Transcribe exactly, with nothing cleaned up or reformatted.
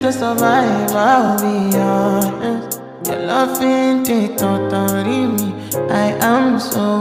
to survive, I'll be honest. Your love ain't it, totally me. I am so